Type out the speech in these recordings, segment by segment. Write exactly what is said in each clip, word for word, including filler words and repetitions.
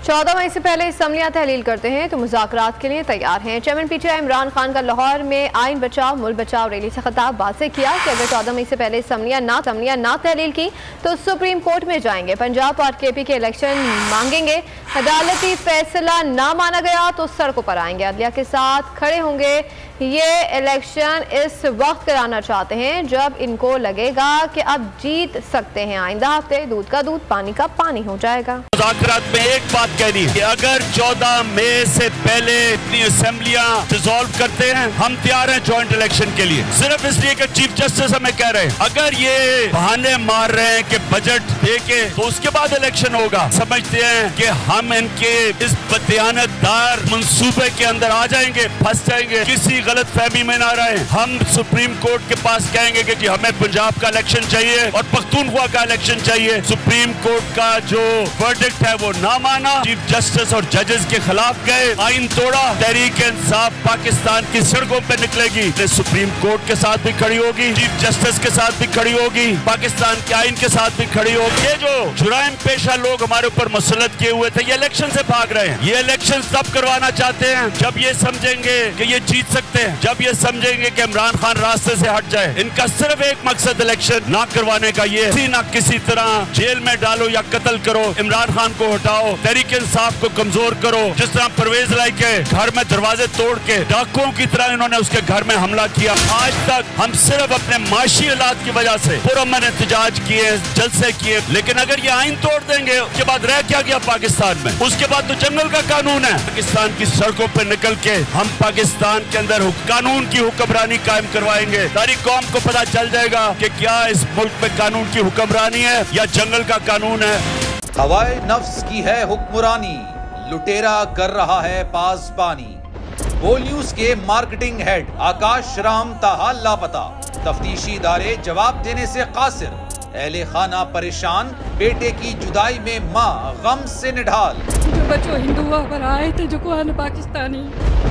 चौदह मई से पहले असम्बलियां तहलील करते हैं तो मुज़ाकरात के लिए तैयार हैं। चेयरमैन पीटीआई इमरान खान का लाहौर में आइन बचाओ मुल्क बचाओ रैली से खिताब वाज़ेह किया कि अगर चौदह मई से पहले असम्बलियां ना असम्बलियां ना तहलील की तो सुप्रीम कोर्ट में जाएंगे। पंजाब और के पी के इलेक्शन मांगेंगे। अदालती फैसला ना माना गया तो सड़कों पर आएंगे, अदलिया के साथ खड़े होंगे। ये इलेक्शन इस वक्त कराना चाहते हैं जब इनको लगेगा कि अब जीत सकते हैं। आइंदा हफ्ते दूध का दूध पानी का पानी हो जाएगा। मुज़ाकरात में एक बात कहनी कि अगर चौदह मई से पहले इतनी असेंबलियां डिसॉल्व करते हैं, हम तैयार हैं जॉइंट इलेक्शन के लिए। सिर्फ इसलिए कि चीफ जस्टिस हमें कह रहे हैं अगर ये बहाने मार रहे हैं कि बजट दे के तो उसके बाद इलेक्शन होगा, समझते हैं कि हम इनके इस बदयानतदार मंसूबे के अंदर आ जाएंगे, फंस जाएंगे, किसी गलत फहमी में ना रहे। हम सुप्रीम कोर्ट के पास कहेंगे कि हमें पंजाब का इलेक्शन चाहिए और पख्तूनख्वा का इलेक्शन चाहिए। सुप्रीम कोर्ट का जो वर्डिक्ट है वो ना माना, चीफ जस्टिस और जजेस के खिलाफ गए, आइन तोड़ा, तहरीक इंसाफ पाकिस्तान की सड़कों पर निकलेगी, सुप्रीम कोर्ट के साथ भी खड़ी होगी, चीफ जस्टिस के साथ भी खड़ी होगी, पाकिस्तान के आइन के साथ भी खड़ी होगी। ये जो जुराइम पेशा लोग हमारे ऊपर मुसल्लत किए हुए थे, ये इलेक्शन से भाग रहे हैं। ये इलेक्शन तब करवाना चाहते हैं जब ये समझेंगे कि ये जीत सकते हैं, जब ये समझेंगे कि इमरान खान रास्ते से हट जाए। इनका सिर्फ एक मकसद इलेक्शन ना करवाने का ये किसी ना किसी तरह जेल में डालो या कत्ल करो, इमरान खान को हटाओ, तहरीक इंसाफ को कमजोर करो। जिस तरह परवेज लाई के घर में दरवाजे तोड़ के डाकुओं की तरह इन्होंने उसके घर में हमला किया। आज तक हम सिर्फ अपने माशी हालात की वजह से पुरअमन एहतजाज किए, जलसे किए, लेकिन अगर ये आइन तोड़ देंगे उसके बाद रह क्या गया पाकिस्तान में? उसके बाद तो जंगल का कानून है। पाकिस्तान की सड़कों पर निकल के हम पाकिस्तान के अंदर कानून की हुक्मरानी कायम करवाएंगे। सारी कौम को पता चल जाएगा कि क्या इस मुल्क में कानून की हुक्मरानी है या जंगल का कानून है। हवाए नफ्स की है हुक्मरानी, लुटेरा कर रहा है पासबानी। बोल न्यूज के मार्केटिंग हेड आकाश राम ताहा लापता, तफ्तीशी इदारे जवाब देने से कासिर। अहले खाना परेशान, बेटे की जुदाई में माँ गम से निढाल। जो बच्चों हिंदू पर आए थे जो को पाकिस्तानी,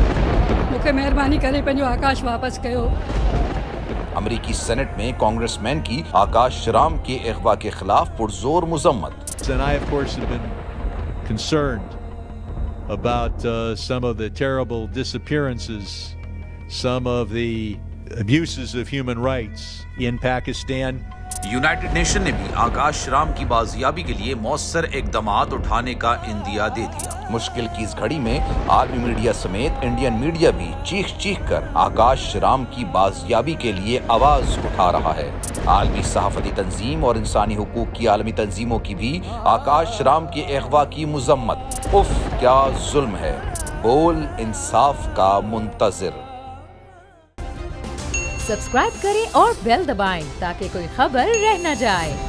मुझे मेहरबानी करे पंजो आकाश वापस कयो। अमेरिकी सेनेट में कांग्रेसमैन की आकाश राम के अगवा के खिलाफ पुरजोर मुजम्मत। And I, of course, have been concerned about uh, some of the terrible disappearances, some of the abuses of human rights in Pakistan. United Nation ने भी आकाश राम की बाजियाबी के लिए मौसर इकदामात उठाने का इंदिया दे दिया। मुश्किल की इस घड़ी में आलमी मीडिया समेत इंडियन मीडिया भी चीख चीख कर आकाश राम की बाजियाबी के लिए आवाज उठा रहा है। आलमी सहाफती तंजीम और इंसानी हुकूक की आलमी तंजीमों की भी आकाश राम के अगवा की मुजम्मत। उफ क्या जुल्म है, बोल इंसाफ का मुंतजिर। सब्सक्राइब करें और बेल दबाएं ताकि कोई खबर रह न जाए।